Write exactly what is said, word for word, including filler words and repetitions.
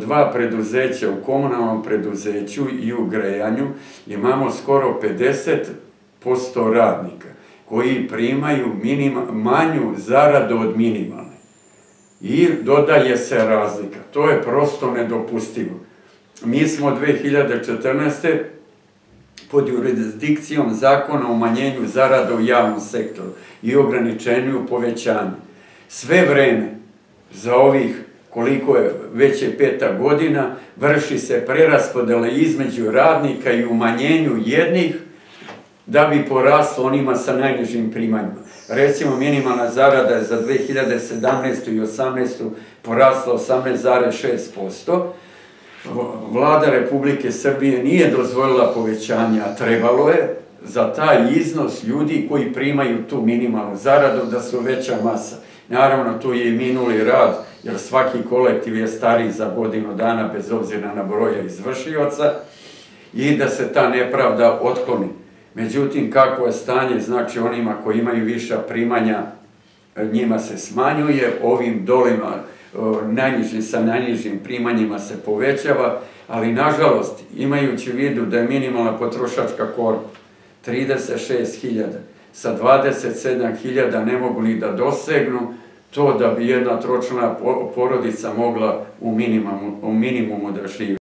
dva preduzeća u komunalnom preduzeću i u grejanju imamo skoro pedeset posto radnika koji primaju manju zaradu od minimalne. I dodaje se razlika. To je prosto nedopustivo. Mi smo dve hiljade četrnaeste. pod jurisdikcijom zakona o umanjenju zarada u javnom sektoru i ograničenju povećanja. Sve vreme za ovih, koliko je, već je peta godina, vrši se preraspodela između radnika i umanjenju jednih da bi poraslo onima sa najnižim primanjima. Recimo, minimalna zarada je za dve hiljade sedamnaestu. i osamnaestu. porasla osamnaest zarez šest posto. Vlada Republike Srbije nije dozvolila povećanje, a trebalo je za taj iznos ljudi koji primaju tu minimalnu zaradu da su veća masa. Naravno, tu je i minuli rad, jer svaki kolektiv je stariji za godinu dana, bez obzira na broja izvršioca, i da se ta nepravda otkloni. Međutim, kakvo je stanje, znači onima koji imaju viša primanja, njima se smanjuje, ovim dolima, najnižim sa najnižim primanjima se povećava, ali nažalost, imajući u vidu da je minimalna potrošačka korpa trideset šest hiljada, sa dvadeset sedam hiljada ne mogu ni da dosegnu to da bi jedna tročlana porodica mogla u minimumu da živi.